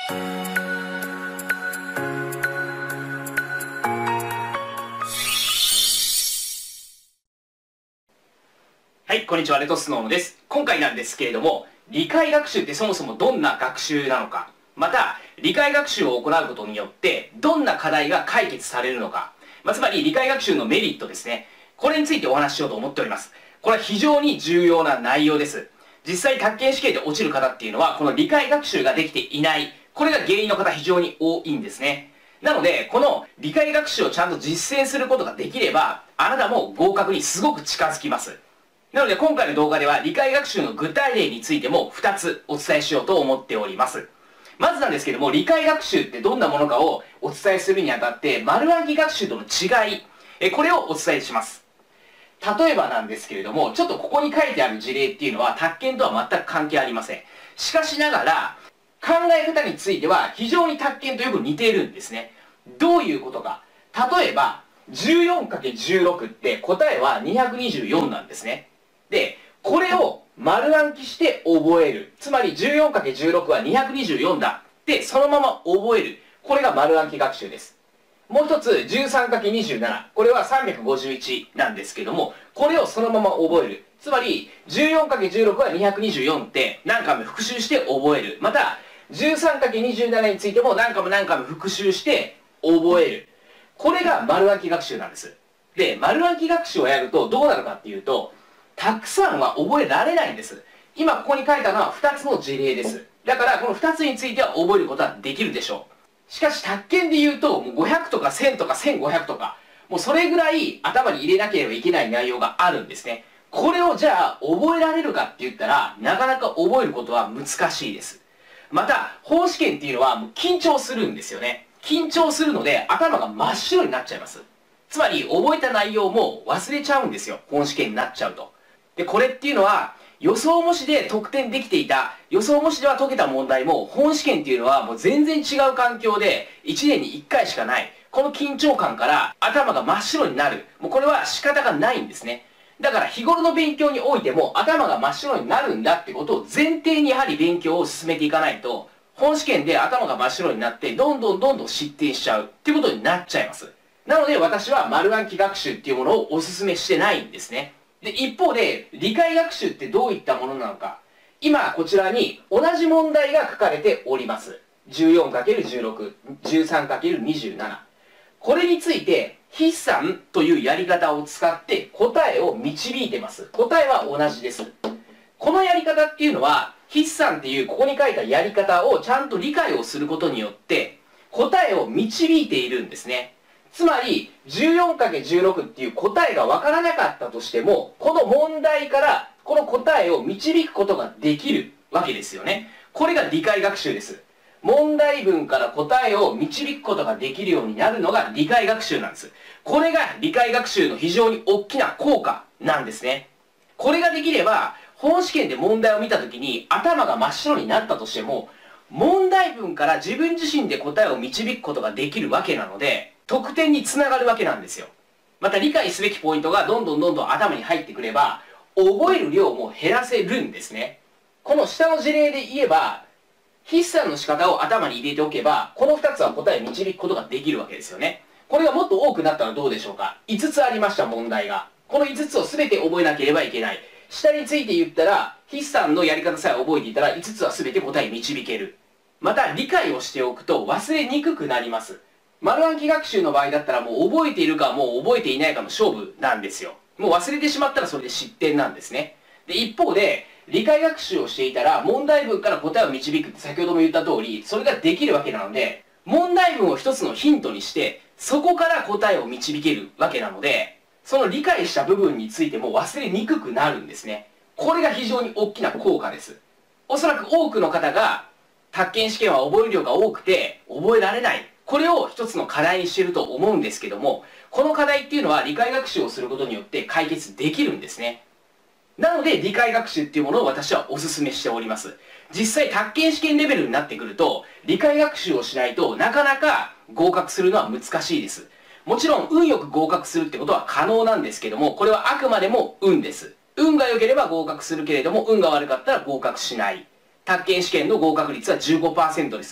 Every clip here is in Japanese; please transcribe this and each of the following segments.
はい、こんにちは、レトスノーノです。今回なんですけれども、理解学習ってそもそもどんな学習なのか、また、理解学習を行うことによって、どんな課題が解決されるのか、つまり理解学習のメリットですね。これについてお話ししようと思っております。これは非常に重要な内容です。実際、宅建試験で落ちる方っていうのは、この理解学習ができていない。これが原因の方非常に多いんですね。なので、この理解学習をちゃんと実践することができれば、あなたも合格にすごく近づきます。なので今回の動画では理解学習の具体例についても2つお伝えしようと思っております。まずなんですけども、理解学習ってどんなものかをお伝えするにあたって、丸暗記学習との違い、これをお伝えします。例えばなんですけれども、ちょっとここに書いてある事例っていうのは、宅建とは全く関係ありません。しかしながら、考え方については非常に宅建とよく似ているんですね。どういうことか。例えば、14×16 って答えは224なんですね。で、これを丸暗記して覚える。つまり 14×16 は224だ。で、そのまま覚える。これが丸暗記学習です。もう一つ、13×27。これは351なんですけども、これをそのまま覚える。つまり、14×16 は224って何回も復習して覚える。また、13×27 についても何回も復習して覚える。これが丸暗記学習なんです。で、丸暗記学習をやるとどうなるかっていうと、たくさんは覚えられないんです。今ここに書いたのは2つの事例です。だからこの2つについては覚えることはできるでしょう。しかし宅建で言うと、もう500とか1000とか1500とか、もうそれぐらい頭に入れなければいけない内容があるんですね。これをじゃあ覚えられるかって言ったら、なかなか覚えることは難しいです。また、本試験っていうのはもう緊張するんですよね。緊張するので頭が真っ白になっちゃいます。つまり覚えた内容も忘れちゃうんですよ。本試験になっちゃうと。で、これっていうのは、予想模試で得点できていた、予想模試では解けた問題も、本試験っていうのはもう全然違う環境で、1年に1回しかない。この緊張感から頭が真っ白になる。もうこれは仕方がないんですね。だから日頃の勉強においても頭が真っ白になるんだってことを前提にやはり勉強を進めていかないと、本試験で頭が真っ白になって、どんどん失点しちゃうっていうことになっちゃいます。なので私は丸暗記学習っていうものをお勧めしてないんですね。で、一方で、理解学習ってどういったものなのか。今、こちらに同じ問題が書かれております。14×16、13×27。これについて、筆算というやり方を使って答えを導いてます。答えは同じです。このやり方っていうのは、筆算っていうここに書いたやり方をちゃんと理解をすることによって、答えを導いているんですね。つまり 14×16 っていう答えがわからなかったとしても、この問題からこの答えを導くことができるわけですよね。これが理解学習です。問題文から答えを導くことができるようになるのが理解学習なんです。これが理解学習の非常に大きな効果なんですね。これができれば、本試験で問題を見たときに頭が真っ白になったとしても、問題文から自分自身で答えを導くことができるわけなので、得点につながるわけなんですよ。また理解すべきポイントがどんどん頭に入ってくれば、覚える量も減らせるんですね。この下の事例で言えば、筆算の仕方を頭に入れておけば、この2つは答えを導くことができるわけですよね。これがもっと多くなったらどうでしょうか。5つありました問題が。この5つを全て覚えなければいけない。下について言ったら、筆算のやり方さえ覚えていたら5つは全て答え導ける。また理解をしておくと忘れにくくなります。丸暗記学習の場合だったらもう覚えているかもう覚えていないかの勝負なんですよ。もう忘れてしまったらそれで失点なんですね。で、一方で、理解学習をしていたら問題文から答えを導くって先ほども言った通り、それができるわけなので、問題文を一つのヒントにして、そこから答えを導けるわけなので、その理解した部分についても忘れにくくなるんですね。これが非常に大きな効果です。おそらく多くの方が、宅建試験は覚える量が多くて覚えられない。これを一つの課題にしていると思うんですけども、この課題っていうのは理解学習をすることによって解決できるんですね。なので理解学習っていうものを私はお勧めしております。実際宅建試験レベルになってくると、理解学習をしないとなかなか合格するのは難しいです。もちろん運よく合格するってことは可能なんですけども、これはあくまでも運です。運が良ければ合格するけれども、運が悪かったら合格しない。宅建試験の合格率は 15% です。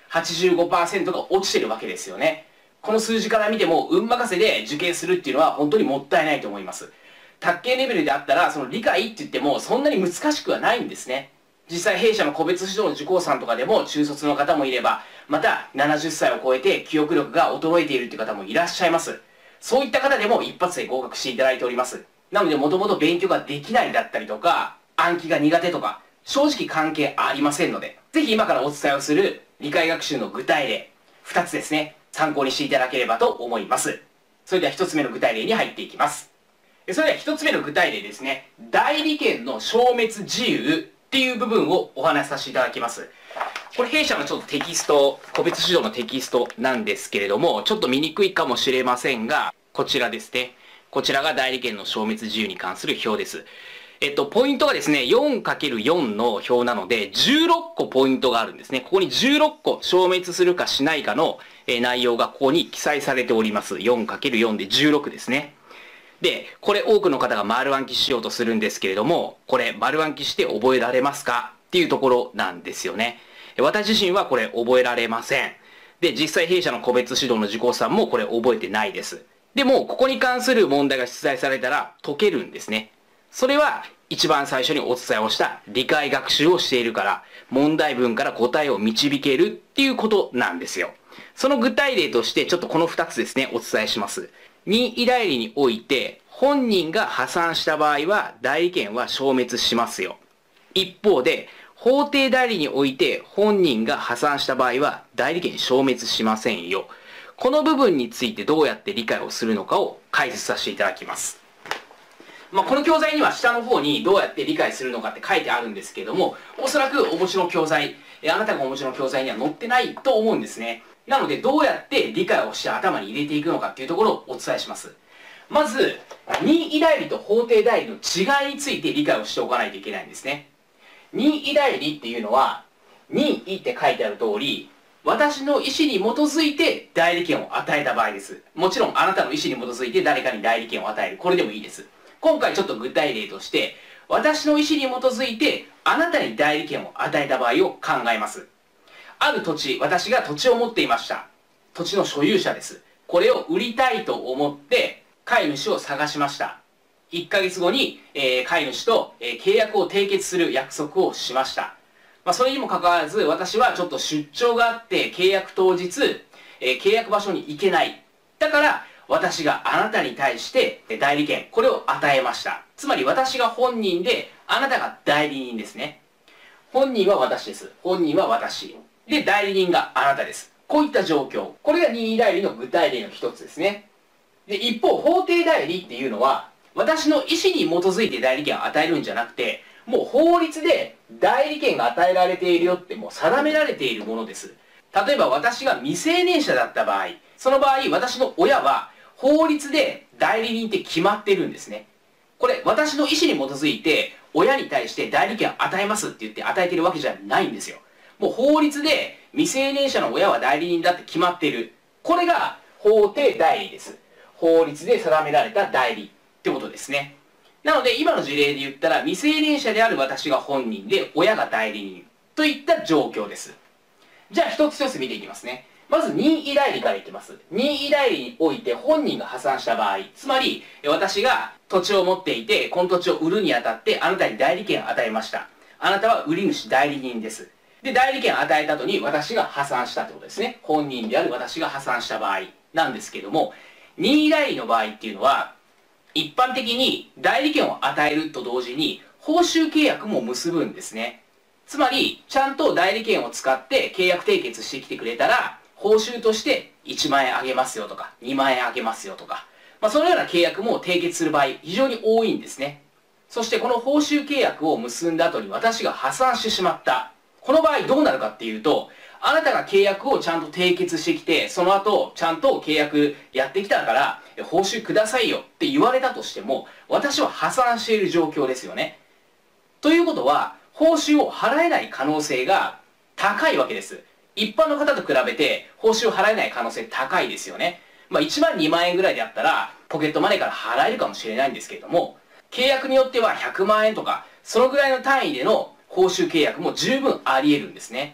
85% が落ちてるわけですよね。この数字から見ても運任せで受験するっていうのは本当にもったいないと思います。宅建レベルであったらその理解って言ってもそんなに難しくはないんですね。実際弊社の個別指導の受講さんとかでも中卒の方もいれば、また70歳を超えて記憶力が衰えているっていう方もいらっしゃいます。そういった方でも一発で合格していただいております。なのでもともと勉強ができないだったりとか、暗記が苦手とか、正直関係ありませんので、ぜひ今からお伝えをする理解学習の具体例、2つですね、参考にしていただければと思います。それでは1つ目の具体例に入っていきます。それでは1つ目の具体例ですね、代理権の消滅自由っていう部分をお話しさせていただきます。これ弊社のちょっとテキスト、個別指導のテキストなんですけれども、ちょっと見にくいかもしれませんが、こちらですね。こちらが代理権の消滅自由に関する表です。ポイントがですね、4×4 の表なので、16個ポイントがあるんですね。ここに16個消滅するかしないかの内容がここに記載されております。4×4 で16ですね。で、これ多くの方が丸暗記しようとするんですけれども、これ丸暗記して覚えられますかっていうところなんですよね。私自身はこれ覚えられません。で、実際弊社の個別指導の受講さんもこれ覚えてないです。でも、ここに関する問題が出題されたら解けるんですね。それは一番最初にお伝えをした理解学習をしているから、問題文から答えを導けるっていうことなんですよ。その具体例としてちょっとこの2つですね、お伝えします。任意代理において本人が破産した場合は代理権は消滅しますよ。一方で法定代理において本人が破産した場合は代理権消滅しませんよ。この部分についてどうやって理解をするのかを解説させていただきます。この教材には下の方にどうやって理解するのかって書いてあるんですけれども、おそらくお持ちの教材、あなたがお持ちの教材には載ってないと思うんですね。なのでどうやって理解をして頭に入れていくのかっていうところをお伝えします。まず、任意代理と法定代理の違いについて理解をしておかないといけないんですね。任意代理っていうのは、任意って書いてある通り、私の意思に基づいて代理権を与えた場合です。もちろんあなたの意思に基づいて誰かに代理権を与える。これでもいいです。今回ちょっと具体例として、私の意思に基づいてあなたに代理権を与えた場合を考えます。ある土地、私が土地を持っていました。土地の所有者です。これを売りたいと思って買い主を探しました。1ヶ月後に、買い主と、契約を締結する約束をしました。それにもかかわらず私はちょっと出張があって契約当日、契約場所に行けない。だから私があなたに対して代理権、これを与えました。つまり私が本人であなたが代理人ですね。本人は私です。本人は私。で、代理人があなたです。こういった状況。これが任意代理の具体例の一つですね。で、一方、法定代理っていうのは、私の意思に基づいて代理権を与えるんじゃなくて、もう法律で代理権が与えられているよってもう定められているものです。例えば私が未成年者だった場合、その場合、私の親は法律で代理人って決まってるんですね。これ、私の意思に基づいて、親に対して代理権を与えますって言って与えてるわけじゃないんですよ。もう法律で未成年者の親は代理人だって決まっている。これが法定代理です。法律で定められた代理ってことですね。なので今の事例で言ったら未成年者である私が本人で親が代理人といった状況です。じゃあ一つ一つ見ていきますね。まず任意代理からいきます。任意代理において本人が破産した場合、つまり私が土地を持っていてこの土地を売るにあたってあなたに代理権を与えました。あなたは売り主代理人です。で、代理権を与えた後に私が破産したってことですね。本人である私が破産した場合なんですけども、任意代理の場合っていうのは、一般的に代理権を与えると同時に報酬契約も結ぶんですね。つまり、ちゃんと代理権を使って契約締結してきてくれたら、報酬として1万円あげますよとか、2万円あげますよとか、そのような契約も締結する場合、非常に多いんですね。そしてこの報酬契約を結んだ後に私が破産してしまった。この場合どうなるかっていうと、あなたが契約をちゃんと締結してきて、その後ちゃんと契約やってきたから報酬くださいよって言われたとしても、私は破産している状況ですよね。ということは、報酬を払えない可能性が高いわけです。一般の方と比べて報酬を払えない可能性高いですよね。1万2万円ぐらいであったらポケットマネーから払えるかもしれないんですけれども、契約によっては100万円とかそのぐらいの単位での報酬契約も十分あり得るんですね。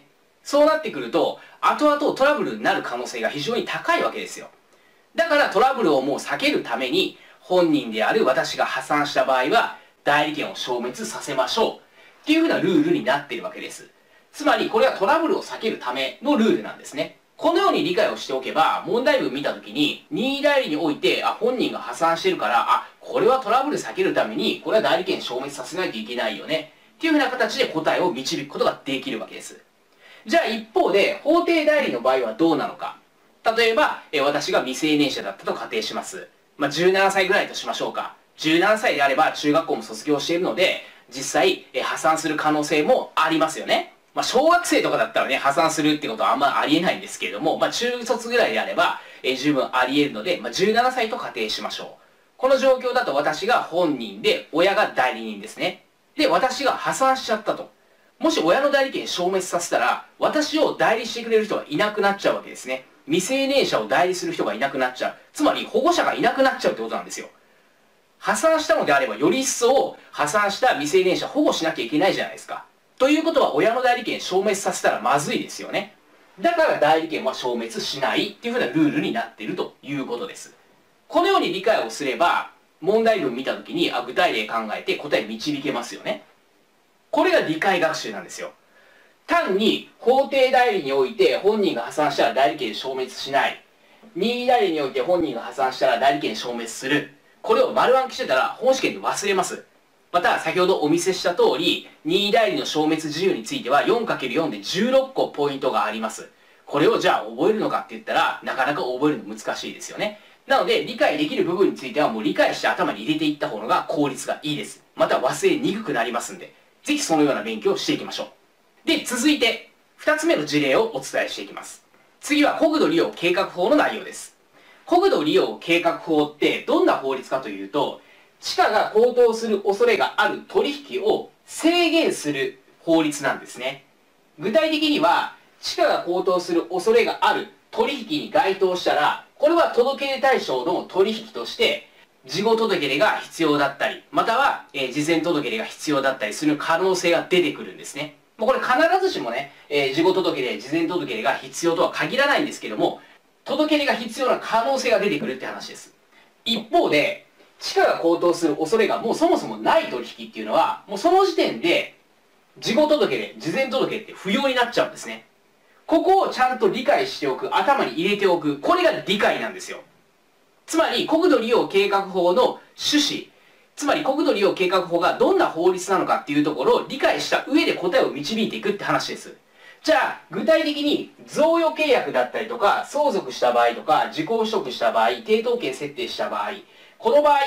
そうなってくると、後々トラブルになる可能性が非常に高いわけですよ。だからトラブルをもう避けるために、本人である私が破産した場合は、代理権を消滅させましょう。っていうふうなルールになっているわけです。つまり、これはトラブルを避けるためのルールなんですね。このように理解をしておけば、問題文見たときに、任意代理において、本人が破産してるから、これはトラブル避けるために、これは代理権消滅させないといけないよね。っていうふうな形で答えを導くことができるわけです。じゃあ一方で、法定代理の場合はどうなのか。例えば、私が未成年者だったと仮定します。17歳ぐらいとしましょうか。17歳であれば中学校も卒業しているので、実際、破産する可能性もありますよね。小学生とかだったらね、破産するってことはあんまありえないんですけれども、中卒ぐらいであれば、十分あり得るので、17歳と仮定しましょう。この状況だと私が本人で、親が代理人ですね。で、私が破産しちゃったと。もし親の代理権消滅させたら、私を代理してくれる人がいなくなっちゃうわけですね。未成年者を代理する人がいなくなっちゃう。つまり保護者がいなくなっちゃうってことなんですよ。破産したのであれば、より一層破産した未成年者保護しなきゃいけないじゃないですか。ということは、親の代理権消滅させたらまずいですよね。だから代理権は消滅しないっていうふうなルールになっているということです。このように理解をすれば、問題文見たときに具体例考えて答え導けますよね。これが理解学習なんですよ。単に法定代理において本人が破産したら代理権消滅しない。任意代理において本人が破産したら代理権消滅する。これを丸暗記してたら本試験で忘れます。また、先ほどお見せした通り、任意代理の消滅自由については 4×4 で16個ポイントがあります。これをじゃあ覚えるのかって言ったら、なかなか覚えるの難しいですよね。なので、理解できる部分についてはもう理解して頭に入れていった方が効率がいいです。また忘れにくくなりますんで、ぜひそのような勉強をしていきましょう。で、続いて、2つ目の事例をお伝えしていきます。次は国土利用計画法の内容です。国土利用計画法ってどんな法律かというと、地価が高騰する恐れがある取引を制限する法律なんですね。具体的には、地価が高騰する恐れがある取引に該当したら、これは届け出対象の取引として、事後届け出が必要だったり、または、事前届け出が必要だったりする可能性が出てくるんですね。これ必ずしもね、事後届け出、事前届け出が必要とは限らないんですけども、届け出が必要な可能性が出てくるって話です。一方で、地価が高騰する恐れがもうそもそもない取引っていうのは、もうその時点で、事後届け出、事前届け出って不要になっちゃうんですね。ここをちゃんと理解しておく、頭に入れておく、これが理解なんですよ。つまり、国土利用計画法の趣旨、つまり国土利用計画法がどんな法律なのかっていうところを理解した上で答えを導いていくって話です。じゃあ、具体的に贈与契約だったりとか、相続した場合とか、時効取得した場合、抵当権設定した場合、この場合って、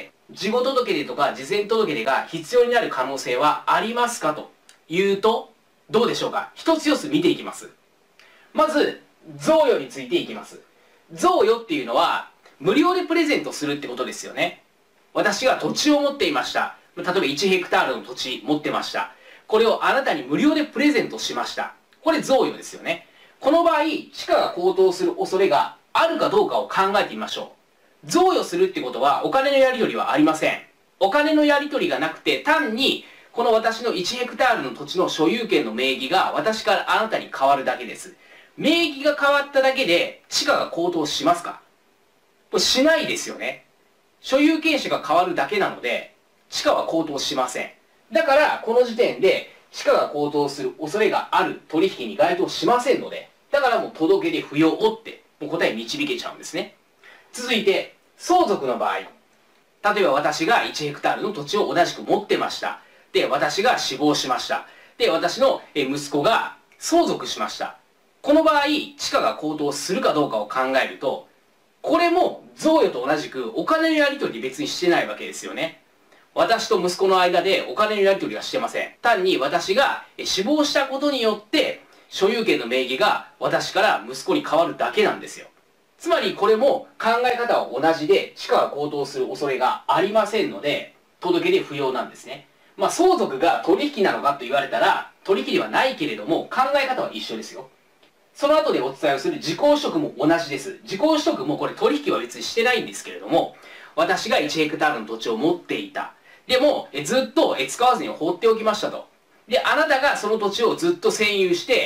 事後届出とか事前届出が必要になる可能性はありますかというと、どうでしょうか。一つ一つ見ていきます。まず、贈与についていきます。贈与っていうのは、無料でプレゼントするってことですよね。私が土地を持っていました。例えば1ヘクタールの土地持ってました。これをあなたに無料でプレゼントしました。これ贈与ですよね。この場合、地価が高騰する恐れがあるかどうかを考えてみましょう。贈与するってことはお金のやり取りはありません。お金のやり取りがなくて、単にこの私の1ヘクタールの土地の所有権の名義が私からあなたに変わるだけです。名義が変わっただけで地価が高騰しますか？これしないですよね。所有権者が変わるだけなので、地価は高騰しません。だから、この時点で地価が高騰する恐れがある取引に該当しませんので、だからもう届け出不要って、もう答え導けちゃうんですね。続いて、相続の場合。例えば私が1ヘクタールの土地を同じく持ってました。で、私が死亡しました。で、私の息子が相続しました。この場合、地価が高騰するかどうかを考えると、これも贈与と同じくお金のやり取り別にしてないわけですよね。私と息子の間でお金のやり取りはしてません。単に私が死亡したことによって所有権の名義が私から息子に変わるだけなんですよ。つまりこれも考え方は同じで地価が高騰する恐れがありませんので届け出不要なんですね。相続が取引なのかと言われたら取引ではないけれども考え方は一緒ですよ。その後でお伝えをする時効取得も同じです。時効取得もこれ取引は別にしてないんですけれども、私が1ヘクタールの土地を持っていた。でも、ずっと使わずに放っておきましたと。で、あなたがその土地をずっと占有して、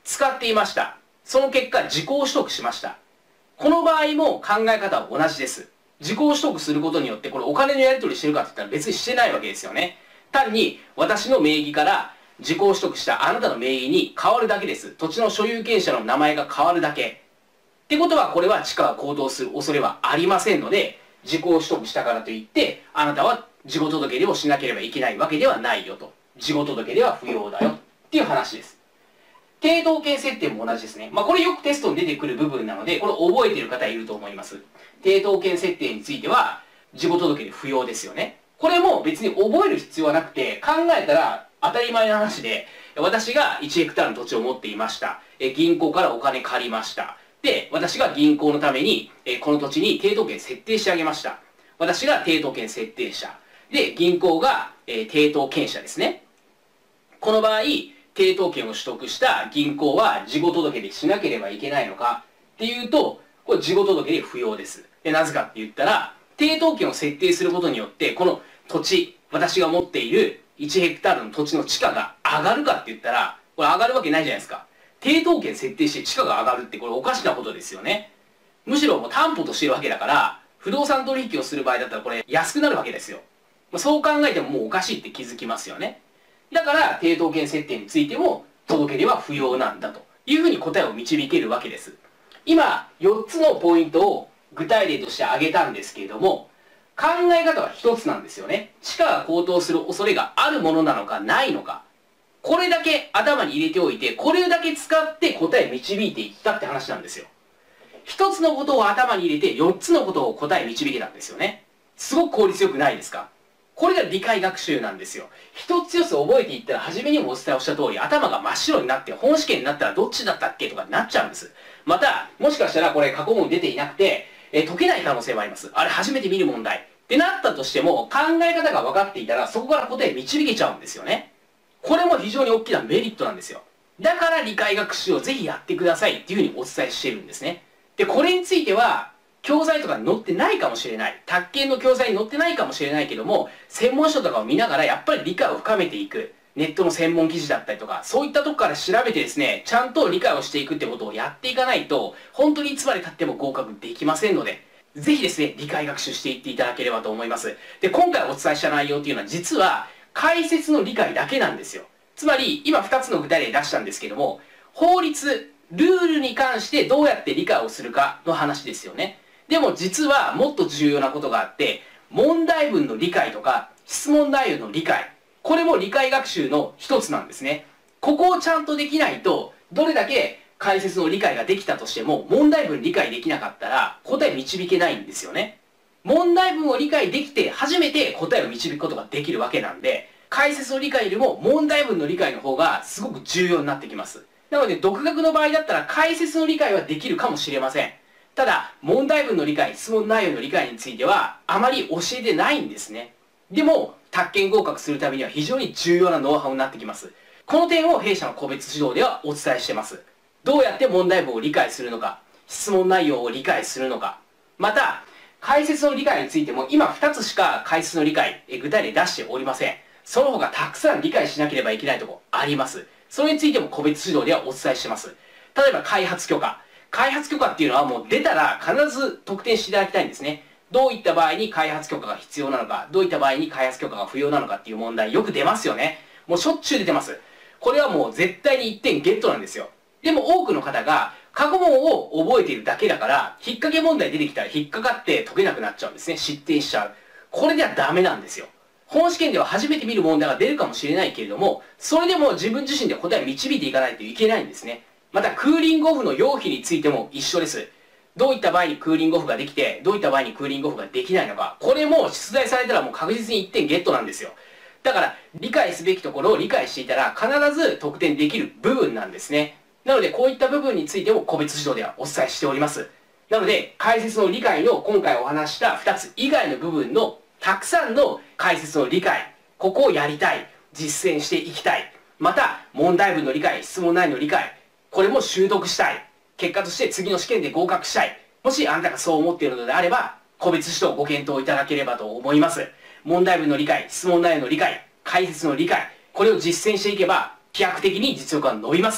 使っていました。その結果、時効取得しました。この場合も考え方は同じです。時効取得することによって、これお金のやり取りしてるかって言ったら別にしてないわけですよね。単に私の名義から時効取得したあなたの名義に変わるだけです。土地の所有権者の名前が変わるだけ。ってことは、これは地価が高騰する恐れはありませんので、時効取得したからといって、あなたは事後届出をしなければいけないわけではないよと。事後届出は不要だよっていう話です。抵当権設定も同じですね。これよくテストに出てくる部分なので、これ覚えている方いると思います。抵当権設定については、事後届出不要ですよね。これも別に覚える必要はなくて、考えたら当たり前の話で、私が1ヘクタールの土地を持っていました。銀行からお金借りました。で、私が銀行のために、この土地に抵当権設定してあげました。私が抵当権設定者。で、銀行が、抵当権者ですね。この場合、抵当権を取得した銀行は事後届出しなければいけないのかっていうと、これ事後届出不要です。で、なぜかって言ったら、抵当権を設定することによって、この土地、私が持っている1ヘクタールの土地の地価が上がるかって言ったら、これ上がるわけないじゃないですか。抵当権設定して地価が上がるってこれおかしなことですよね。むしろもう担保としているわけだから、不動産取引をする場合だったらこれ安くなるわけですよ。そう考えてももうおかしいって気づきますよね。だから抵当権設定についても届け出は不要なんだというふうに答えを導けるわけです。今4つのポイントを具体例として挙げたんですけれども、考え方は一つなんですよね。地価が高騰する恐れがあるものなのかないのか。これだけ頭に入れておいて、これだけ使って答え導いていったって話なんですよ。一つのことを頭に入れて4つのことを答え導けたんですよね。すごく効率よくないですか？これが理解学習なんですよ。一つずつ覚えていったら、初めにもお伝えをした通り、頭が真っ白になって、本試験になったらどっちだったっけとかになっちゃうんです。また、もしかしたらこれ過去問出ていなくて、解けない可能性もあります。あれ初めて見る問題。ってなったとしても、考え方が分かっていたら、そこから答え導けちゃうんですよね。これも非常に大きなメリットなんですよ。だから理解学習をぜひやってくださいっていうふうにお伝えしてるんですね。で、これについては、教材とかに載ってないかもしれない。宅建の教材に載ってないかもしれないけども、専門書とかを見ながらやっぱり理解を深めていく。ネットの専門記事だったりとか、そういったとこから調べてですね、ちゃんと理解をしていくってことをやっていかないと、本当にいつまで経っても合格できませんので、ぜひですね、理解学習していっていただければと思います。で、今回お伝えした内容っていうのは実は解説の理解だけなんですよ。つまり、今2つの具体例出したんですけども、法律、ルールに関してどうやって理解をするかの話ですよね。でも実はもっと重要なことがあって、問題文の理解とか質問内容の理解、これも理解学習の一つなんですね。ここをちゃんとできないと、どれだけ解説の理解ができたとしても、問題文理解できなかったら答え導けないんですよね。問題文を理解できて初めて答えを導くことができるわけなんで、解説の理解よりも問題文の理解の方がすごく重要になってきます。なので、独学の場合だったら解説の理解はできるかもしれません。ただ、問題文の理解、質問内容の理解については、あまり教えてないんですね。でも、宅建合格するためには非常に重要なノウハウになってきます。この点を弊社の個別指導ではお伝えしています。どうやって問題文を理解するのか、質問内容を理解するのか、また、解説の理解についても今2つしか解説の理解、具体例出しておりません。その他たくさん理解しなければいけないところあります。それについても個別指導ではお伝えしてます。例えば開発許可。開発許可っていうのはもう出たら必ず特定していただきたいんですね。どういった場合に開発許可が必要なのか、どういった場合に開発許可が不要なのかっていう問題よく出ますよね。もうしょっちゅう出てます。これはもう絶対に1点ゲットなんですよ。でも多くの方が過去問を覚えているだけだから、引っ掛け問題出てきたら引っかかって解けなくなっちゃうんですね。失点しちゃう。これではダメなんですよ。本試験では初めて見る問題が出るかもしれないけれども、それでも自分自身で答えを導いていかないといけないんですね。また、クーリングオフの要否についても一緒です。どういった場合にクーリングオフができて、どういった場合にクーリングオフができないのか。これも出題されたらもう確実に1点ゲットなんですよ。だから、理解すべきところを理解していたら必ず得点できる部分なんですね。なので、こういった部分についても個別指導ではお伝えしております。なので、解説の理解の今回お話した2つ以外の部分のたくさんの解説の理解、ここをやりたい、実践していきたい。また、問題文の理解、質問内容の理解、これも習得したい。結果として次の試験で合格したい。もしあなたがそう思っているのであれば、個別指導をご検討いただければと思います。問題文の理解、質問内容の理解、解説の理解、これを実践していけば、飛躍的に実力が伸びますんで、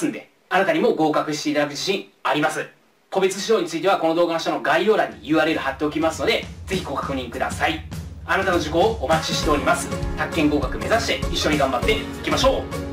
あなたにも合格していただく自信あります。個別指導についてはこの動画の下の概要欄に URL 貼っておきますので、ぜひご確認ください。あなたの受講をお待ちしております。宅建合格目指して一緒に頑張っていきましょう。